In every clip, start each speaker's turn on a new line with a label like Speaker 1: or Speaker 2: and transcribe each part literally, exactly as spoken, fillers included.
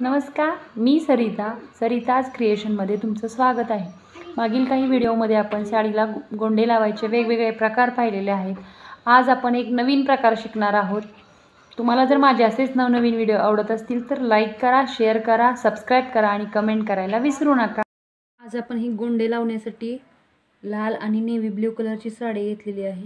Speaker 1: नमस्कार, मी सरिता सरिताज क्रिएशनमध्ये तुमचं स्वागत आहे। मागील काही व्हिडिओमध्ये आपण साडीला गोंडे लावायचे वेगवेगळे प्रकार पाहिलेले आहेत। आज आपण एक नवीन प्रकार शिकणार आहोत। तुम्हाला जर माझे असेच नवनवीन व्हिडिओ आवडत असतील तर लाईक करा, शेअर करा, सबस्क्राइब करा आणि कमेंट करायला विसरू नका। आज आपण ही गोंडे लावण्यासाठी लाल आणि नेव्ही ब्ल्यू कलरची साडी घेतलेली आहे।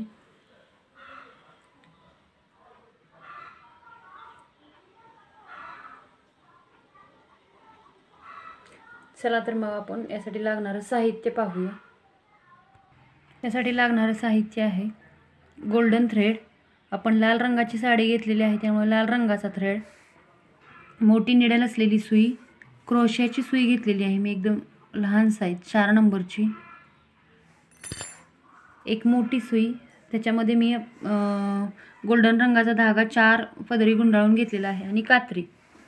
Speaker 1: चला तर मग आपण यासाठी लागणारे साहित्य पाहूया। यासाठी लागणारे साहित्य आहे गोल्डन थ्रेड। आपण लाल रंगाची साडी घेतलेली आहे त्यामुळे लाल रंगाचा थ्रेड, मोठी निडल असलेली सुई, क्रोशियाची सुई घेतलेली आहे मी एकदम लहान साईज चार नंबरची, एक मोठी सुई, त्याच्यामध्ये मी गोल्डन रंगाचा धागा चार पदरी गुंडाळून घेतलेला आहे आणि कात्री।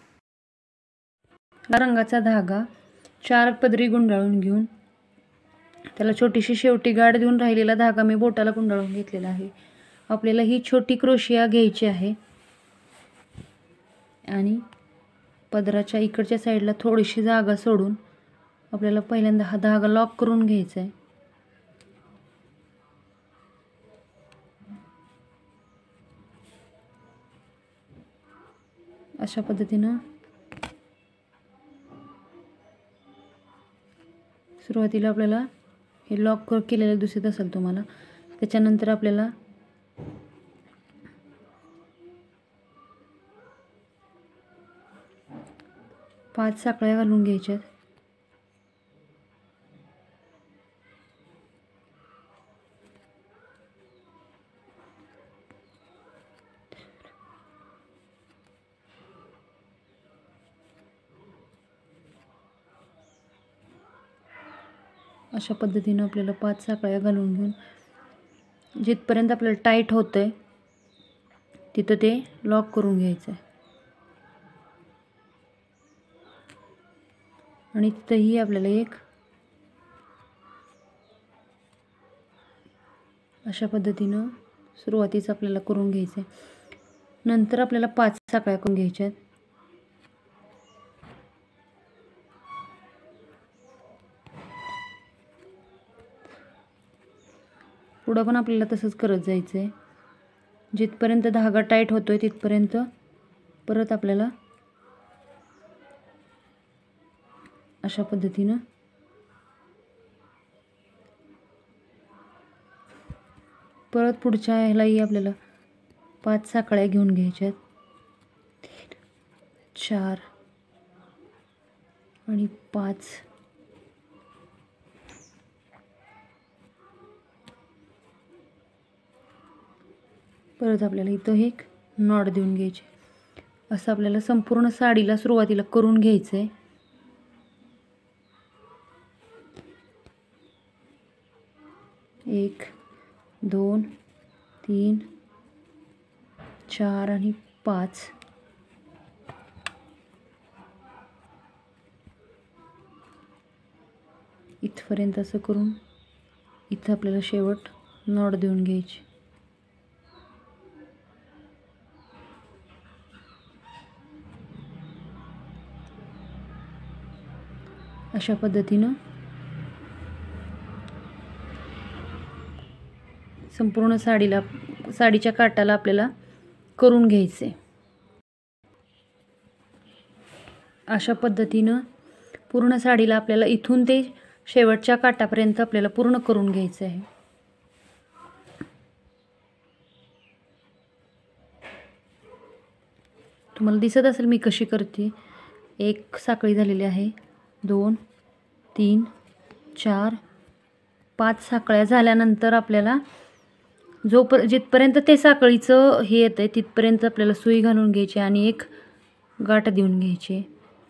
Speaker 1: लाल रंगाचा धागा चार पदरी गुंडाळून घेऊन त्याला छोटीशी शेवटी गाठ देऊन राहिलेला धागा मी बोटाला गुंडाळून घेतलेला आहे। आपल्याला ही छोटी क्रोशिया घ्यायची आहे आणि पदराच्या इकडच्या साईडला थोडीशी जागा सोडून आपल्याला पहिल्यांदा हा धागा लॉक करून घ्यायचा आहे। अशा पद्धतीने सुरुवातीला आपल्याला हे लॉक केलेलं दिसत असेल तुम्हाला। त्याच्यानंतर आपल्याला पाच साखळ्या घालून घ्यायच्या। अशा पद्धतीने आपल्याला पाच साखळ्या घालून घेऊन जिथपर्यंत आपल्याला टाईट होतंय तिथं ते लॉक करून घ्यायचं आहे आणि तिथंही आपल्याला एक अशा पद्धतीने सुरुवातीच आपल्याला करून घ्यायचं आहे। नंतर आपल्याला पाच साखळ्या करून घ्यायच्या आहेत। पुढं पण आपल्याला तसंच करत जायचं आहे, जिथपर्यंत धागा टाईट होतोय तिथपर्यंत परत आपल्याला अशा पद्धतीने परत पुढच्या ह्यालाही आपल्याला पाच साखळ्या घेऊन घ्यायच्या आहेत, चार आणि पाच। परत आपल्याला इथं एक नॉट देऊन घ्यायचे। असं आपल्याला संपूर्ण साडीला सुरुवातीला करून घ्यायचं आहे। एक दोन तीन चार आणि पाच। इथपर्यंत असं करून इथं आपल्याला शेवट नॉट देऊन घ्यायची। अशा पद्धतीनं संपूर्ण साडीला साडीच्या काठाला आपल्याला करून घ्यायचे। अशा पद्धतीनं पूर्ण साडीला आपल्याला इथून ते शेवटच्या काठापर्यंत आपल्याला पूर्ण करून घ्यायचं आहे। तुम्हाला दिसत असेल मी कशी करते। एक साखळी झालेली आहे, दोन तीन चार पाच साखळ्या झाल्यानंतर आपल्याला जो पर जिथपर्यंत ते साखळीचं हे येतं आहे तिथपर्यंत आपल्याला सुई घालून घ्यायची आणि एक गाठ देऊन घ्यायची।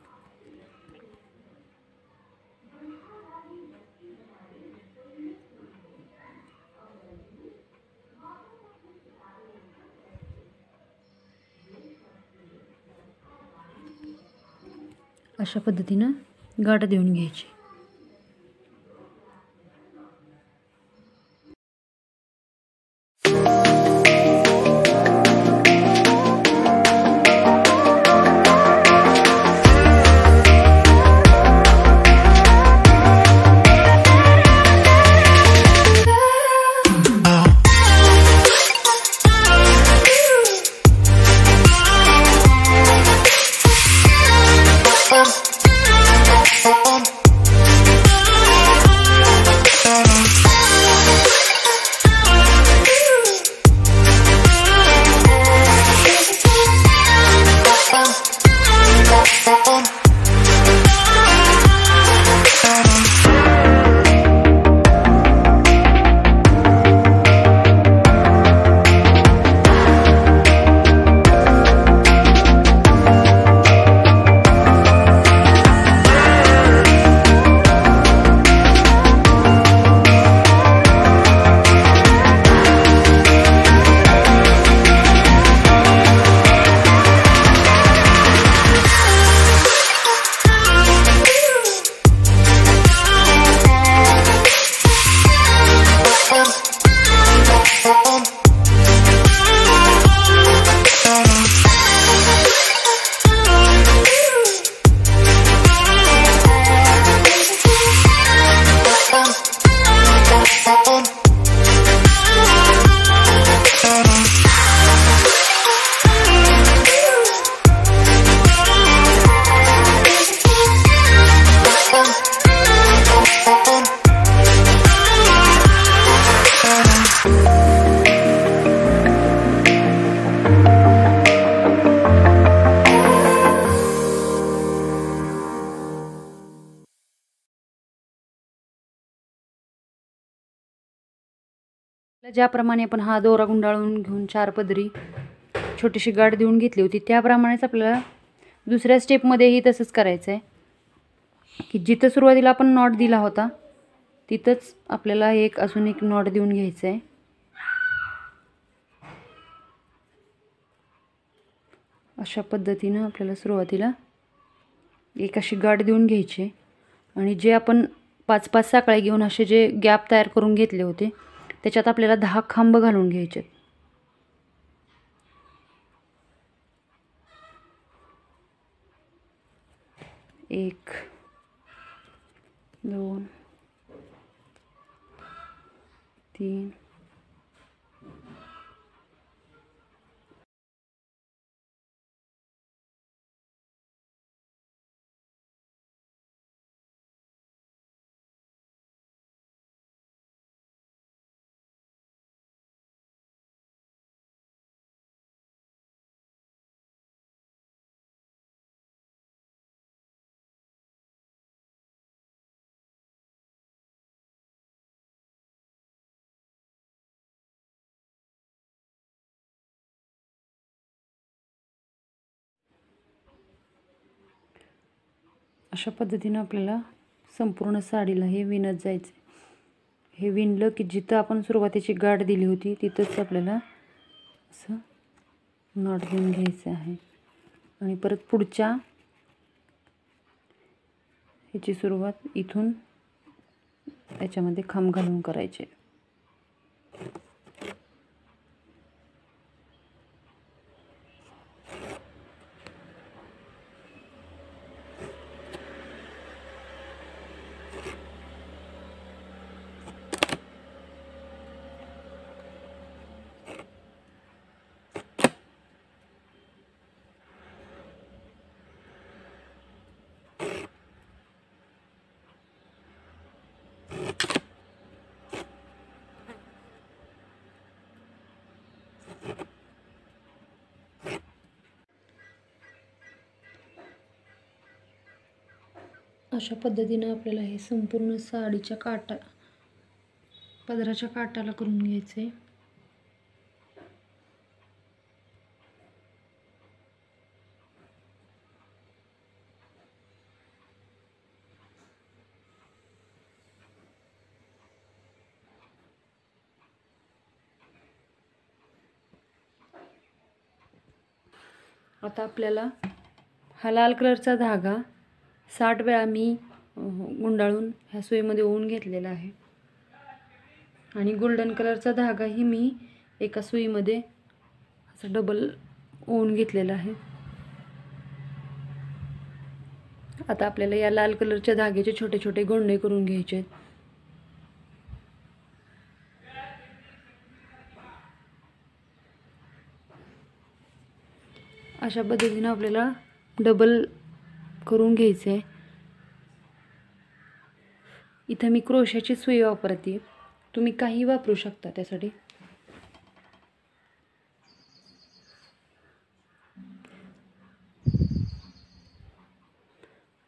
Speaker 1: अशा पद्धतीनं गाठ देऊन घ्यायची। ज्याप्रमाणे आपण हा दोरा गुंडाळून घेऊन चार पदरी छोटीशी गाठ देऊन घेतली होती त्याप्रमाणेच आपल्याला दुसऱ्या स्टेपमध्येही तसंच करायचं आहे की जिथं सुरुवातीला आपण नॉट दिला होता तिथंच आपल्याला एक अजून एक नॉट देऊन घ्यायचं आहे. अशा पद्धतीनं आपल्याला सुरुवातीला एक अशी गाठ देऊन घ्यायची आणि जे आपण पाच पाच साखळ्या घेऊन असे जे गॅप तयार करून घेतले होते त्याच्यात आपल्याला दहा खांब घालून घ्यायचे. एक दोन तीन अशा पद्धतीनं आपल्याला संपूर्ण साडीला हे विणत जायचं. हे विणलं की जिथं आपण सुरुवातीची गाठ दिली होती तिथंच आपल्याला असं नॉट देऊन घ्यायचं आहे आणि परत पुढच्या ह्याची सुरुवात इथून याच्यामध्ये खांब घालून करायचे. अशा पद्धतीनं आपल्याला हे संपूर्ण साडीच्या काटा पदराच्या काटाला करून घ्यायचे. आता आपल्याला हा लाल कलरचा धागा साठ वेळा मी गुंडाळून ह्या सुईमध्ये ओवून घेतलेला आहे आणि गोल्डन कलरचा धागाही मी एका सुईमध्ये असं डबल ओवून घेतलेला आहे. आता आपल्याला या लाल कलरच्या धाग्याचे छोटे छोटे गोंडे करून घ्यायचे आहेत. अशा पद्धतीने आपल्याला डबल करून घ्यायचं आहे. इथं मी क्रोशाची सुई वापरते, तुम्ही काही वापरू शकता त्यासाठी.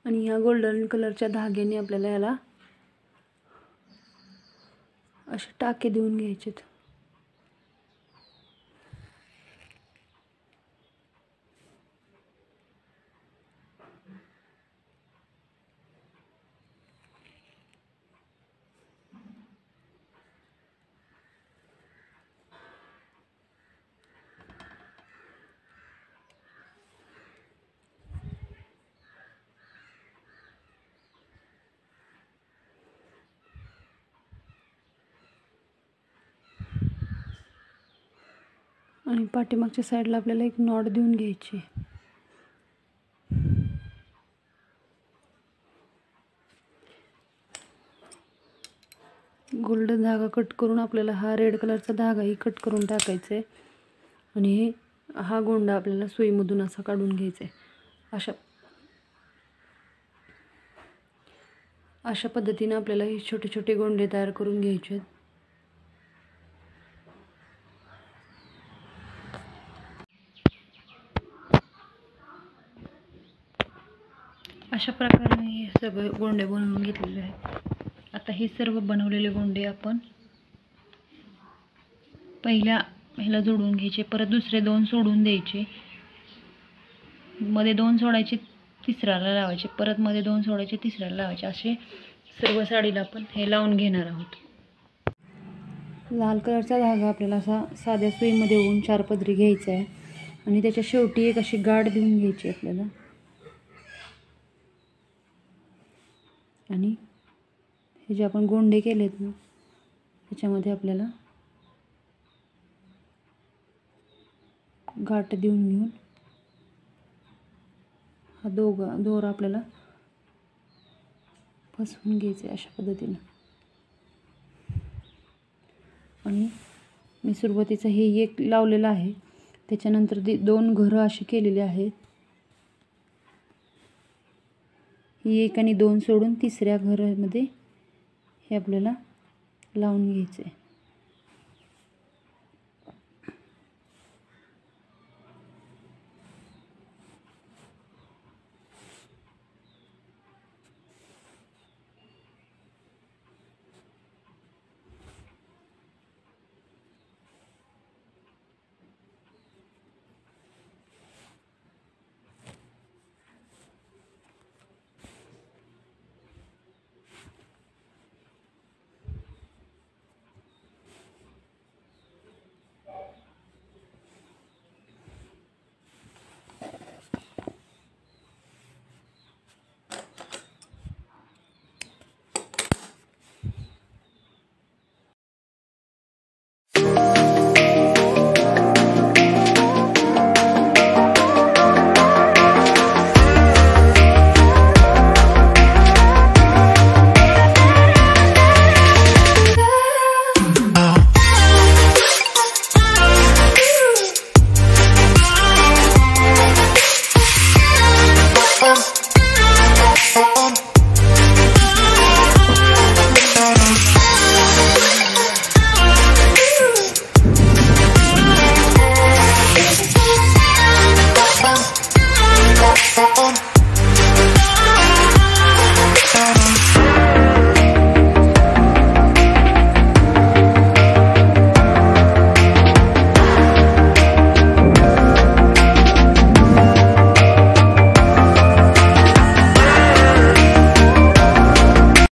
Speaker 1: आणि ह्या गोल्डन कलरच्या धाग्याने आपल्याला याला असे टाके देऊन घ्यायचेत. आणि पाठीमागच्या साईडला आपल्याला एक नॉट देऊन घ्यायची. गोल्डन धागा कट करून आपल्याला हा रेड कलरचा धागाही कट करून टाकायचा आहे. आणि हा गोंडा आपल्याला सुईमधून असा काढून घ्यायचा आहे. अशा अशा पद्धतीने आपल्याला हे छोटे छोटे गोंडे तयार करून घ्यायचे आहेत. अशा प्रकारे हे सगळे गोंडे बनवून घेतलेले आहेत. आता हे सर्व बनवलेले गोंडे आपण पहिल्या ह्याला जोडून घ्यायचे, परत दुसरे दोन सोडून द्यायचे, मध्ये दोन सोडायचे, तिसऱ्याला लावायचे, परत मध्ये दोन सोडायचे, तिसऱ्याला लावायचे. असे सर्व साडीला आपण हे लावून घेणार आहोत. लाल कलरचा धागा आपल्याला असा साध्या सुईमध्ये ओवून चार पदरी घ्यायचा आहे आणि त्याच्या शेवटी एक अशी गाठ देऊन घ्यायची आपल्याला. आणि हे जे आपण गोंडे केलेत ना त्याच्यामध्ये आपल्याला गाठ देऊन घेऊन हा दोघा दोरा आपल्याला फसवून घ्यायचे अशा पद्धतीने. आणि मी सुरुवातीचं हे एक लावलेलं आहे, त्याच्यानंतर ती दोन घरं अशी केलेली आहेत. ही एक आणि दोन सोडून तिसऱ्या घरामध्ये हे आपल्याला लावून घ्यायचं आहे.